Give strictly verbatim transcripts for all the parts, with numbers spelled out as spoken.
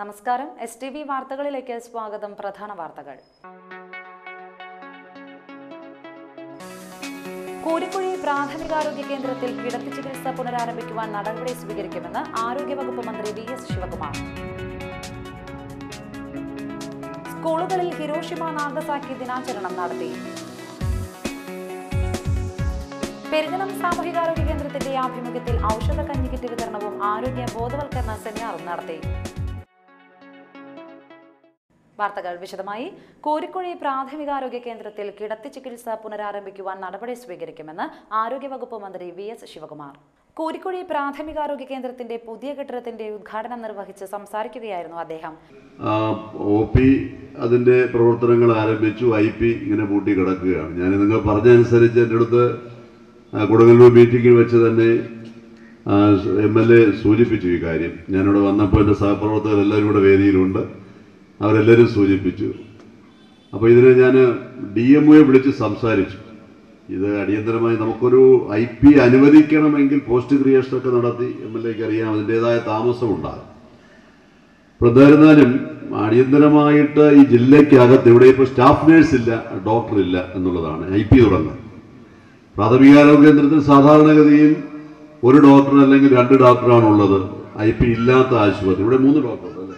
നമസ്കാരം. S T V വാർത്തകളിലേക്ക് സ്വാഗതം. പ്രധാന വാർത്തകൾ. കോരിക്കുഴി പ്രാഥമികാരോഗ്യ കേന്ദ്രത്തിൽ കിടത്തി ചികിത്സ പുനരാരംഭിക്കുവാൻ നടപടി സ്വീകരിക്കുമെന്ന് ആരോഗ്യവകുപ്പ് മന്ത്രി വി എസ് ശിവകുമാർ. സ്കൂളുകളിൽ ഹിരോഷിമ നാഗസാക്കി ദിനാചരണം നടത്തി. പെരിഞ്ഞനം സാമൂഹികാരോഗ്യ കേന്ദ്രത്തിന്റെ ആഭിമുഖ്യത്തിൽ ഔഷധ കഞ്ഞി കിറ്റ് വിതരണവും ആരോഗ്യ ബോധവൽക്കരണ സെമിനാറും നടത്തി. വാർത്തകൾ വിശദമായി. കോരിക്കുഴി പ്രാഥമികാരോഗ്യ കേന്ദ്രത്തിൽ കിടത്തി ചികിത്സ പുനരാരംഭിക്കുവാൻ നടപടി സ്വീകരിക്കുമെന്ന് ആരോഗ്യവകുപ്പ് മന്ത്രി വി എസ് ശിവകുമാർ. കോരിക്കുഴി പ്രാഥമികാരോഗ്യ കേന്ദ്രത്തിന്റെ പുതിയ കെട്ടിടത്തിന്റെ ഉദ്ഘാടനം നിർവഹിച്ച് സംസാരിക്കുകയായിരുന്നു അദ്ദേഹം. ഒ പി അതിന്റെ പ്രവർത്തനങ്ങൾ ആരംഭിച്ചു. ഐ പി ഇങ്ങനെ പൂട്ടി കിടക്കുകയാണ്. ഞാൻ നിങ്ങൾ പറഞ്ഞനുസരിച്ച് എൻ്റെ അടുത്ത് കൊടുങ്ങല്ലൂർ മീറ്റിംഗിൽ വെച്ച് തന്നെ എം എൽ എ സൂചിപ്പിച്ചു ഈ കാര്യം. ഞാനിവിടെ വന്നപ്പോൾ എൻ്റെ സഹപ്രവർത്തകർ എല്ലാവരും കൂടെ വേദിയിലുണ്ട്. അവരെല്ലാവരും സൂചിപ്പിച്ചു. അപ്പോൾ ഇതിനെ ഞാൻ ഡി എം ഒയെ വിളിച്ച് സംസാരിച്ചു. ഇത് അടിയന്തരമായി നമുക്കൊരു ഐ പി അനുവദിക്കണമെങ്കിൽ പോസ്റ്റ് ക്രിയേഷനൊക്കെ നടത്തി എം എൽ എക്ക് അറിയാം, അതിൻ്റെതായ താമസമുണ്ടാകും. എന്തായിരുന്നാലും അടിയന്തരമായിട്ട് ഈ ജില്ലയ്ക്കകത്ത് ഇവിടെ ഇപ്പോൾ സ്റ്റാഫ് നേഴ്സ് ഇല്ല, ഡോക്ടറില്ല എന്നുള്ളതാണ് ഐ പി തുടങ്ങുന്നത്. പ്രാഥമികാരോഗ്യ കേന്ദ്രത്തിൽ സാധാരണഗതിയിൽ ഒരു ഡോക്ടർ അല്ലെങ്കിൽ രണ്ട് ഡോക്ടറാണുള്ളത്. ഐ പി ഇല്ലാത്ത ആശുപത്രി ഇവിടെ മൂന്ന് ഡോക്ടർ അല്ലേ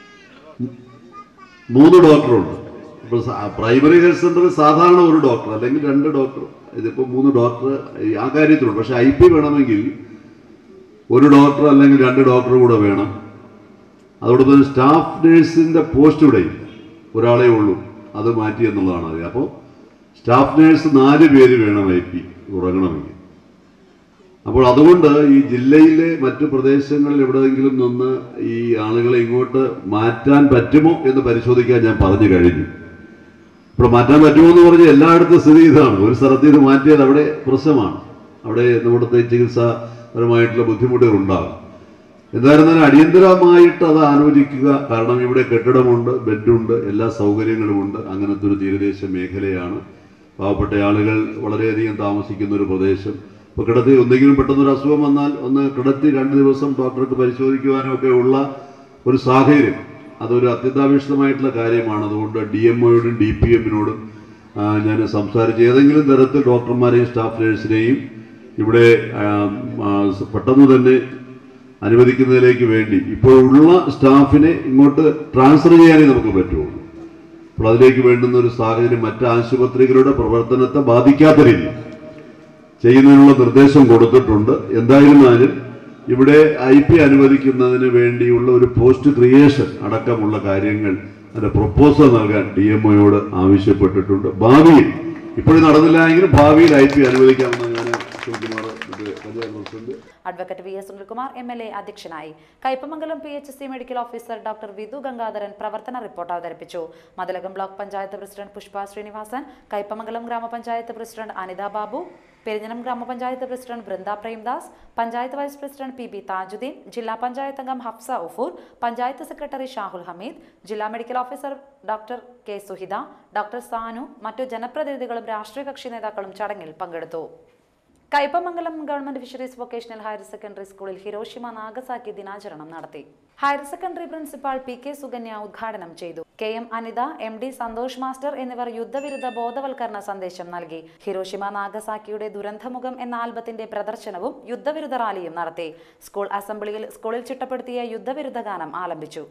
മൂന്ന് ഡോക്ടറുണ്ട്. ഇപ്പോൾ പ്രൈമറി ഹെൽത്ത് സെന്ററിൽ സാധാരണ ഒരു ഡോക്ടർ അല്ലെങ്കിൽ രണ്ട് ഡോക്ടർ, ഇതിപ്പോൾ മൂന്ന് ഡോക്ടർ ആ കാര്യത്തിലുണ്ട്. പക്ഷെ ഐ പി വേണമെങ്കിൽ ഒരു ഡോക്ടർ അല്ലെങ്കിൽ രണ്ട് ഡോക്ടർ കൂടെ വേണം. അതോടൊപ്പം തന്നെ സ്റ്റാഫ് നേഴ്സിന്റെ പോസ്റ്റ് ഇവിടെ ഒരാളേ ഉള്ളൂ, അത് മാറ്റി എന്നുള്ളതാണ് അറിയാം. അപ്പോൾ സ്റ്റാഫ് നേഴ്സ് നാല് പേര് വേണം ഐ പി തുടങ്ങണമെങ്കിൽ. അപ്പോൾ അതുകൊണ്ട് ഈ ജില്ലയിലെ മറ്റു പ്രദേശങ്ങളിൽ എവിടെയെങ്കിലും നിന്ന് ഈ ആളുകളെ ഇങ്ങോട്ട് മാറ്റാൻ പറ്റുമോ എന്ന് പരിശോധിക്കാൻ ഞാൻ പറഞ്ഞു കഴിഞ്ഞു. ഇപ്പോൾ മാറ്റാൻ പറ്റുമോ എന്ന് പറഞ്ഞ് എല്ലായിടത്തും സ്ഥിതി ഇതാണ്. ഒരു സ്ഥലത്ത് ഇത് മാറ്റിയാൽ അവിടെ പ്രശ്നമാണ്, അവിടെ നമ്മുടെ ചികിത്സാപരമായിട്ടുള്ള ബുദ്ധിമുട്ടുകൾ ഉണ്ടാകും. എന്തായിരുന്നാലും അടിയന്തരമായിട്ട് അത് ആലോചിക്കുക. കാരണം ഇവിടെ കെട്ടിടമുണ്ട്, ബെഡുണ്ട്, എല്ലാ സൗകര്യങ്ങളുമുണ്ട്. അങ്ങനത്തെ ഒരു തീരദേശ മേഖലയാണ്. പാവപ്പെട്ട ആളുകൾ വളരെയധികം താമസിക്കുന്ന ഒരു പ്രദേശം. ഇപ്പോൾ കിടത്തി എന്തെങ്കിലും പെട്ടെന്നൊരു അസുഖം വന്നാൽ ഒന്ന് കിടത്തി രണ്ട് ദിവസം ഡോക്ടർക്ക് പരിശോധിക്കുവാനും ഒക്കെ ഉള്ള ഒരു സാഹചര്യം അതൊരു അത്യന്താപേക്ഷിതമായിട്ടുള്ള കാര്യമാണ്. അതുകൊണ്ട് ഡി എം ഒയോടും ഡി പി എമ്മിനോടും ഞാൻ സംസാരിച്ച് ഏതെങ്കിലും തരത്തിൽ ഡോക്ടർമാരെയും സ്റ്റാഫ് നേഴ്സിനെയും ഇവിടെ പെട്ടെന്ന് തന്നെ അനുവദിക്കുന്നതിലേക്ക് വേണ്ടി ഇപ്പോഴുള്ള സ്റ്റാഫിനെ ഇങ്ങോട്ട് ട്രാൻസ്ഫർ ചെയ്യാനേ നമുക്ക് പറ്റുള്ളൂ. അപ്പോൾ അതിലേക്ക് വേണ്ടുന്ന ഒരു സാഹചര്യം മറ്റ് ആശുപത്രികളുടെ പ്രവർത്തനത്തെ ബാധിക്കാത്ത രീതിയിൽ ചെയ്യുന്നതിനുള്ള നിർദ്ദേശം കൊടുത്തിട്ടുണ്ട്. എന്തായിരുന്നാലും ഇവിടെ ഐ പി അനുവദിക്കുന്നതിന് വേണ്ടിയുള്ള ഒരു പോസ്റ്റ് ക്രിയേഷൻ അടക്കമുള്ള കാര്യങ്ങൾ അതിന്റെ പ്രൊപ്പോസൽ നൽകാൻ ഡി എം ഒയോട് ആവശ്യപ്പെട്ടിട്ടുണ്ട്. ഭാവിയിൽ ഇപ്പോഴും നടന്നില്ല എങ്കിലും ഭാവിയിൽ ഐ പി അനുവദിക്കാമെന്ന് ഞാൻ advocate V S Sunilkumar M L A അധ്യക്ഷനായി. Kaipamangalam P H C medical officer doctor Vidhu Gangadharan പ്രവർത്തന റിപ്പോർട്ട് അവതരിപ്പിച്ചു. മതിലകം ബ്ലോക്ക് പഞ്ചായത്ത് പ്രസിഡന്റ് പുഷ്പ ശ്രീനിവാസൻ, കയ്പമംഗലം ഗ്രാമപഞ്ചായത്ത് പ്രസിഡന്റ് അനിത ബാബു, പെരിഞ്ഞനം ഗ്രാമപഞ്ചായത്ത് president Brinda Premdas, panchayat vice president P B Thajudheen, ജില്ലാ പഞ്ചായത്ത് അംഗം ഹഫ്സ ഉഫൂർ, പഞ്ചായത്ത് സെക്രട്ടറി ഷാഹുൽ ഹമീദ്, ജില്ലാ medical officer doctor K Suhitha, doctor Sanu, മറ്റു ജനപ്രതിനിധികളും രാഷ്ട്രീയ കക്ഷി നേതാക്കളും ചടങ്ങിൽ പങ്കെടുത്തു. Kaipamangalam government fisheries vocational higher secondary സ്കൂളിൽ ഹിരോഷിമ നാഗസാക്കി ദിനാചരണം നടത്തി. Higher secondary principal P K Sukanya ഉദ്ഘാടനം ചെയ്തു. K M Anitha, M D Santhosh master എന്നിവർ യുദ്ധവിരുദ്ധ ബോധവൽക്കരണ സന്ദേശം നൽകി. ഹിരോഷിമ നാഗസാക്കിയുടെ ദുരന്തമുഖം എന്ന ആൽബത്തിന്റെ പ്രദർശനവും യുദ്ധവിരുദ്ധ റാലിയും നടത്തി. സ്കൂൾ അസംബ്ലിയിൽ സ്കൂളിൽ ചിട്ടപ്പെടുത്തിയ യുദ്ധവിരുദ്ധ ഗാനം ആലപിച്ചു.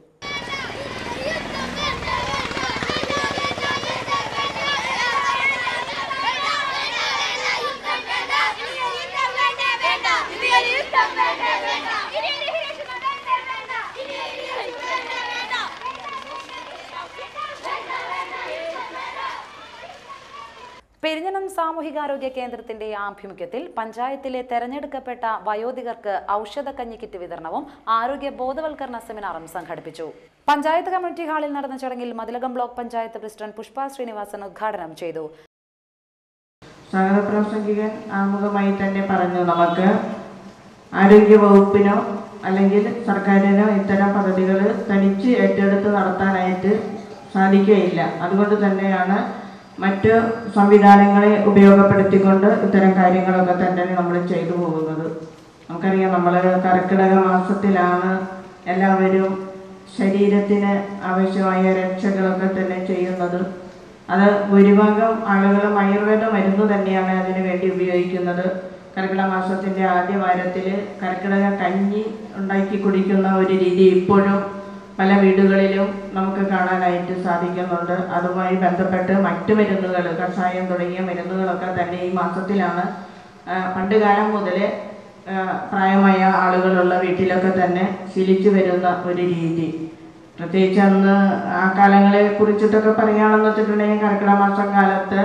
പെരിഞ്ഞനം സാമൂഹികാരോഗ്യ കേന്ദ്രത്തിന്റെ ആഭിമുഖ്യത്തിൽ പഞ്ചായത്തിലെ തെരഞ്ഞെടുക്കപ്പെട്ട വയോധികർക്ക് ഔഷധ കഞ്ഞി കിറ്റ് വിതരണവും ആരോഗ്യ ബോധവൽക്കരണ സെമിനാറും സംഘടിപ്പിച്ചു. പഞ്ചായത്ത് കമ്മ്യൂണിറ്റി ഹാളിൽ നടന്ന ചടങ്ങിൽ മതിലകം ബ്ലോക്ക് പഞ്ചായത്ത് പ്രസിഡന്റ് പുഷ്പ ശ്രീനിവാസൻ ഉദ്ഘാടനം ചെയ്തു. സ്വാഗത പ്രാസംഗികൻ ആമുഖമായി തന്നെ പറഞ്ഞു, നമുക്ക് ആരോഗ്യ വകുപ്പിനോ അല്ലെങ്കിൽ സർക്കാരിനോ ഇത്തരം പദ്ധതികൾ തനിച്ച് ഏറ്റെടുത്ത് നടത്താനായിട്ട് സാധിക്കുകയില്ല. അതുകൊണ്ട് തന്നെയാണ് മറ്റ് സംവിധാനങ്ങളെ ഉപയോഗപ്പെടുത്തിക്കൊണ്ട് ഇത്തരം കാര്യങ്ങളൊക്കെ തന്നെ നമ്മൾ ചെയ്തു പോകുന്നത്. നമുക്കറിയാം, നമ്മൾ കർക്കിടക മാസത്തിലാണ് എല്ലാവരും ശരീരത്തിന് ആവശ്യമായ രക്ഷകളൊക്കെ തന്നെ ചെയ്യുന്നത്. അത് ഭൂരിഭാഗം ആളുകളും ആയുർവേദ മരുന്ന് തന്നെയാണ് അതിനു വേണ്ടി ഉപയോഗിക്കുന്നത്. കർക്കിടക മാസത്തിൻ്റെ ആദ്യ വാരത്തിൽ കർക്കിടക കഞ്ഞി ഉണ്ടാക്കി കുടിക്കുന്ന ഒരു രീതി ഇപ്പോഴും പല വീടുകളിലും നമുക്ക് കാണാനായിട്ട് സാധിക്കുന്നുണ്ട്. അതുമായി ബന്ധപ്പെട്ട് മറ്റു മരുന്നുകൾ, കഷായം തുടങ്ങിയ മരുന്നുകളൊക്കെ തന്നെ ഈ മാസത്തിലാണ് പണ്ട് കാലം മുതൽ പ്രായമായ ആളുകളുള്ള വീട്ടിലൊക്കെ തന്നെ ശീലിച്ചു വരുന്ന ഒരു രീതി. പ്രത്യേകിച്ച് അന്ന് ആ കാലങ്ങളെ കുറിച്ചിട്ടൊക്കെ പറയുകയാണെന്ന് വെച്ചിട്ടുണ്ടെങ്കിൽ കർക്കിടക മാസം കാലത്ത്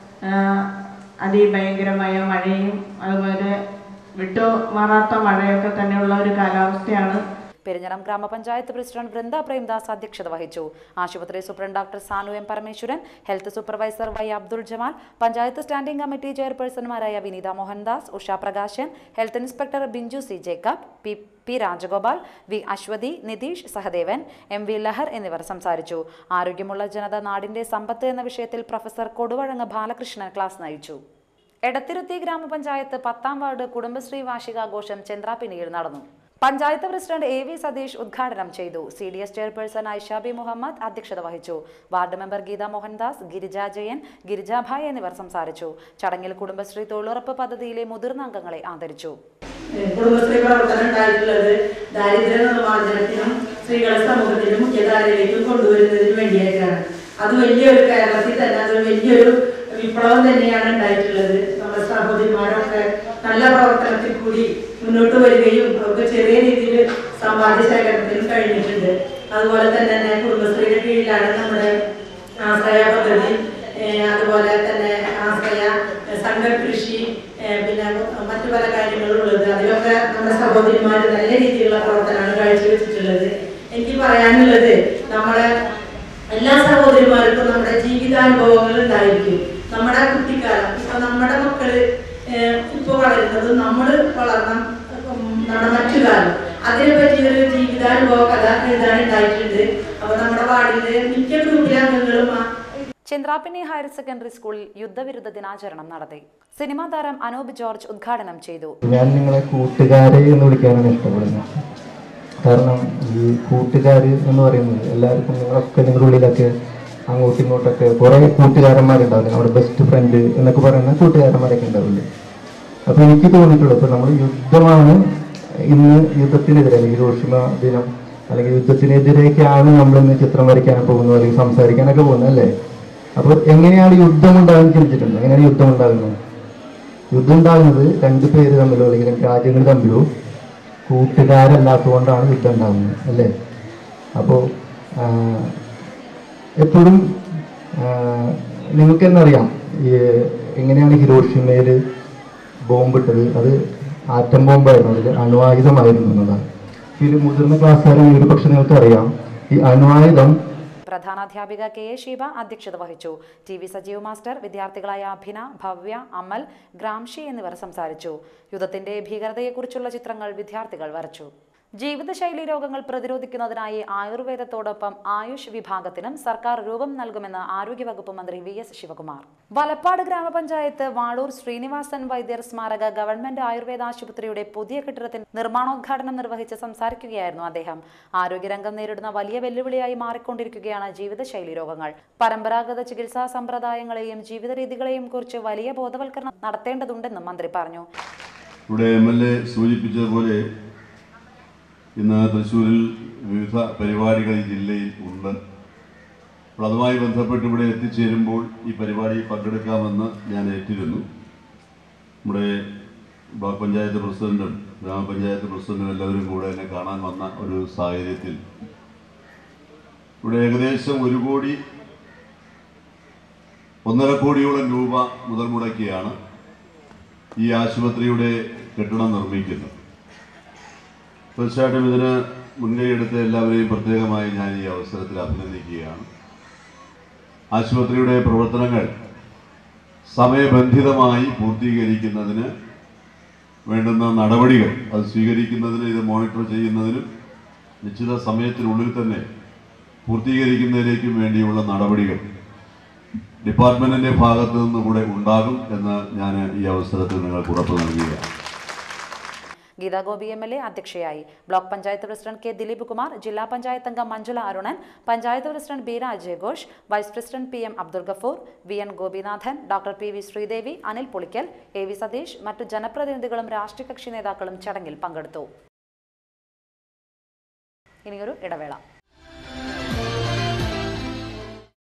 അതിഭയങ്കരമായ മഴയും അതുപോലെ വിട്ടു മാറാത്ത മഴയൊക്കെ തന്നെയുള്ള ഒരു കാലാവസ്ഥയാണ്. പെരിഞ്ഞനം ഗ്രാമപഞ്ചായത്ത് പ്രസിഡന്റ് വൃന്ദ പ്രേംദാസ് അധ്യക്ഷത വഹിച്ചു. ആശുപത്രി superintendent doctor Sanu M Parameswaran, health supervisor Y Abdul Jamal, panchayat standing committee ചെയർപേഴ്സൺമാരായ Vineetha Mohandas, Usha Prakashan, health inspector Binchu C Jacob, P P Rajagopal, V Aswathy, Nitheesh, Sahadevan, M V Lahar എന്നിവർ സംസാരിച്ചു. ആരോഗ്യമുള്ള ജനത നാടിന്റെ സമ്പത്ത് എന്ന വിഷയത്തിൽ പ്രൊഫസർ കൊടുവഴങ്ങ് ബാലകൃഷ്ണൻ ക്ലാസ് നയിച്ചു. എടത്തിരുത്തി ഗ്രാമപഞ്ചായത്ത് പത്താം വാർഡ് കുടുംബശ്രീ വാർഷികാഘോഷം ചന്ദ്രാപിന്നിയിൽ നടന്നു. Panchayat president A V Satheesh ഉദ്ഘാടനം ചെയ്തു. C D S chairperson Aishabi Muhammad അധ്യക്ഷത വഹിച്ചു. വാർഡ് മെമ്പർ ഗീത മോഹൻദാസ്, ഗിരിജ ജയൻ, ഗിരിജാഭായ് എന്നിവർ സംസാരിച്ചു. ചടങ്ങിൽ കുടുംബശ്രീ തൊഴിലുറപ്പ് പദ്ധതിയിലെ മുതിർന്ന അംഗങ്ങളെ ആദരിച്ചു. കുടുംബശ്രീ പ്രവർത്തനം ഉണ്ടായിട്ടുള്ളത് ദാരിദ്ര്യ നിർമ്മാർജ്ജനത്തിനും സ്ത്രീകളെ സമൂഹത്തിലും മുഖ്യധാരയിലേക്ക് കൊണ്ടുവരുന്നതിന് വേണ്ടിയായിട്ടാണ്. അത് വലിയൊരു കേരളത്തിൽ തന്നെ അതൊരു വലിയൊരു വിപ്ലവം തന്നെയാണ് ഉണ്ടായിട്ടുള്ളത്. നമ്മുടെ സഹോദരിമാരൊക്കെ നല്ല പ്രവർത്തനത്തിൽ കൂടി മുന്നോട്ട് വരികയും അവർക്ക് ചെറിയ രീതിയിൽ സമ്പാദ്യ ശേഖരണത്തിനും കഴിഞ്ഞിട്ടുണ്ട്. അതുപോലെ തന്നെ കുടുംബശ്രീയുടെ കീഴിലാണ് നമ്മുടെ ആശ്രയ പദ്ധതി, അതുപോലെ തന്നെ ആശ്രയ സംഘകൃഷി, പിന്നെ മറ്റു പല കാര്യങ്ങളും ഉള്ളത്. അതിലൊക്കെ നമ്മുടെ സഹോദരിമാർ നല്ല രീതിയിലുള്ള പ്രവർത്തനമാണ് കാഴ്ചവെച്ചിട്ടുള്ളത്. എനിക്ക് പറയാനുള്ളത്, നമ്മളെ എല്ലാ സഹോദരിമാർക്കും നമ്മുടെ ജീവിതാനുഭവങ്ങൾ ഉണ്ടായിരിക്കും. നമ്മുടെ കുട്ടിക്കാലം, ഇപ്പൊ നമ്മുടെ മക്കള് ഇപ്പൊ വളരുന്നതും നമ്മൾ വളർന്ന നമ്മുടെ മറ്റു കാലം, അതിനെ പറ്റിയൊരു ജീവിതാനുഭവ കഥ എഴുതാനുണ്ടായിട്ടുണ്ട്. അപ്പൊ നമ്മുടെ വാർഡിലെ മിക്ക ഗ്രൂപ്പിലെ അംഗങ്ങളും ചന്ദ്രാപിന്നി ഹയർ സെക്കൻഡറി സ്കൂളിൽ യുദ്ധവിരുദ്ധ ദിനാചരണം നടത്തി. സിനിമാ താരം അനൂപ് ജോർജ് ഉദ്ഘാടനം ചെയ്തു. ഞാൻ നിങ്ങളെ കൂട്ടുകാരെ എന്ന് വിളിക്കാനാണ് ഇഷ്ടപ്പെടുന്നത്. കാരണം ഈ കൂട്ടുകാർ എന്ന് പറയുന്നത് എല്ലാവർക്കും നിങ്ങളൊക്കെ നിങ്ങളുടെ ഉള്ളിലൊക്കെ അങ്ങോട്ടും ഇങ്ങോട്ടൊക്കെ കുറേ കൂട്ടുകാരന്മാരുണ്ടാവില്ല. നമ്മുടെ ബെസ്റ്റ് ഫ്രണ്ട് എന്നൊക്കെ പറയുന്ന കൂട്ടുകാരന്മാരൊക്കെ ഉണ്ടാവില്ലേ. അപ്പോൾ എനിക്ക് തോന്നിയിട്ടുള്ളത്, ഇപ്പോൾ നമ്മൾ യുദ്ധമാണ് ഇന്ന് യുദ്ധത്തിനെതിരെ, ഹിരോഷിമ ദിനം അല്ലെങ്കിൽ യുദ്ധത്തിനെതിരേക്കാണ് നമ്മളിന്ന് ചിത്രം വരയ്ക്കാൻ പോകുന്നത് അല്ലെങ്കിൽ സംസാരിക്കാനൊക്കെ പോകുന്നത് അല്ലേ. അപ്പോൾ എങ്ങനെയാണ് യുദ്ധം ഉണ്ടാകുന്നത് ചിന്തിച്ചിട്ടുണ്ട്? എങ്ങനെയാണ് യുദ്ധം ഉണ്ടാകുന്നത്? യുദ്ധം ഉണ്ടാകുന്നത് രണ്ട് പേര് തമ്മിലോ അല്ലെങ്കിൽ രണ്ട് രാജ്യങ്ങൾ തമ്മിലോ കൂട്ടുകാരല്ലാത്തതുകൊണ്ടാണ് യുദ്ധം ഉണ്ടാകുന്നത് അല്ലേ. അപ്പോൾ എപ്പോഴും നിങ്ങൾക്ക് എന്നറിയാം ഈ എങ്ങനെയാണ് ഹിരോഷിമയിൽ ബോംബിട്ടത്? അത് ആറ്റം ബോംബായിരുന്നു, അതിൽ അണ്വായുധമായിരുന്നു എന്നതാണ്. ഇതിൽ മുതിർന്ന ക്ലാസ്സുകാരും ഒരു പക്ഷെ നിങ്ങൾക്ക് അറിയാം ഈ അണ്വായുധം. പ്രധാനാധ്യാപിക കെ എ ഷീബ അധ്യക്ഷത വഹിച്ചു. ടി വി സജീവ് മാസ്റ്റർ, വിദ്യാർത്ഥികളായ അഭിന, ഭവ്യ, അമൽ, ഗ്രാംഷി എന്നിവർ സംസാരിച്ചു. യുദ്ധത്തിന്റെ ഭീകരതയെക്കുറിച്ചുള്ള ചിത്രങ്ങൾ വിദ്യാർത്ഥികൾ വരച്ചു. ജീവിതശൈലി രോഗങ്ങൾ പ്രതിരോധിക്കുന്നതിനായി ആയുർവേദത്തോടൊപ്പം ആയുഷ് വിഭാഗത്തിനും സർക്കാർ രൂപം നൽകുമെന്ന് ആരോഗ്യവകുപ്പ് മന്ത്രി വി എസ് ശിവകുമാർ. വലപ്പാട് ഗ്രാമപഞ്ചായത്ത് വാളൂർ ശ്രീനിവാസൻ വൈദ്യർ സ്മാരക ഗവൺമെന്റ് ആയുർവേദ ആശുപത്രിയുടെ പുതിയ കെട്ടിടത്തിന്റെ നിർമ്മാണോദ്ഘാടനം നിർവഹിച്ച് സംസാരിക്കുകയായിരുന്നു അദ്ദേഹം. ആരോഗ്യരംഗം നേരിടുന്ന വലിയ വെല്ലുവിളിയായി മാറിക്കൊണ്ടിരിക്കുകയാണ് ജീവിതശൈലി രോഗങ്ങൾ. പരമ്പരാഗത ചികിത്സാ സമ്പ്രദായങ്ങളെയും ജീവിത രീതികളെയും കുറിച്ച് വലിയ ബോധവൽക്കരണം നടത്തേണ്ടതുണ്ടെന്നും മന്ത്രി പറഞ്ഞു. ഇവിടെ എം എൽ എ സൂചിപ്പിച്ചതുപോലെ ഇന്ന് തൃശ്ശൂരിൽ വിവിധ പരിപാടികൾ ഈ ജില്ലയിൽ ഉണ്ട്. അപ്പോൾ അതുമായി ബന്ധപ്പെട്ട് ഇവിടെ എത്തിച്ചേരുമ്പോൾ ഈ പരിപാടിയിൽ പങ്കെടുക്കാമെന്ന് ഞാൻ ഏറ്റിരുന്നു. നമ്മുടെ ബ്ലോക്ക് പഞ്ചായത്ത് പ്രസിഡന്റും ഗ്രാമപഞ്ചായത്ത് പ്രസിഡന്റും എല്ലാവരും കൂടെ എന്നെ കാണാൻ വന്ന ഒരു സാഹചര്യത്തിൽ ഇവിടെ ഏകദേശം ഒരു കോടി ഒന്നര കോടിയോളം രൂപ മുതൽ മുടക്കിയാണ് ഈ ആശുപത്രിയുടെ കെട്ടിടം നിർമ്മിക്കുന്നത്. തീർച്ചയായിട്ടും ഇതിന് മുൻകൈയെടുത്ത എല്ലാവരെയും പ്രത്യേകമായി ഞാൻ ഈ അവസരത്തിൽ അഭിനന്ദിക്കുകയാണ്. ആശുപത്രിയുടെ പ്രവർത്തനങ്ങൾ സമയബന്ധിതമായി പൂർത്തീകരിക്കുന്നതിന് വേണ്ടുന്ന നടപടികൾ അത് സ്വീകരിക്കുന്നതിന്, ഇത് മോണിറ്റർ ചെയ്യുന്നതിനും നിശ്ചിത സമയത്തിനുള്ളിൽ തന്നെ പൂർത്തീകരിക്കുന്നതിലേക്കും വേണ്ടിയുള്ള നടപടികൾ ഡിപ്പാർട്ട്മെന്റിന്റെ ഭാഗത്തു നിന്ന് കൂടെ ഉണ്ടാകും എന്ന് ഞാൻ ഈ അവസരത്തിൽ നിങ്ങൾക്ക് ഉറപ്പ് നൽകുകയാണ്. Geetha Gopi M L A അധ്യക്ഷയായി. Block panchayat president K Dileep Kumar, ജില്ലാ പഞ്ചായത്ത് അംഗം Manjula Arunan, panchayat president B Rajaghosh, vice president P M Abdul Gafoor, V N Gopinathan, doctor P V Sreedevi, Anil Pulikkal, A V Satheesh, മറ്റു ജനപ്രതിനിധികളും രാഷ്ട്രീയ കക്ഷി നേതാക്കളും ചടങ്ങിൽ പങ്കെടുത്തു. ഇനിയൊരു ഇടവേള.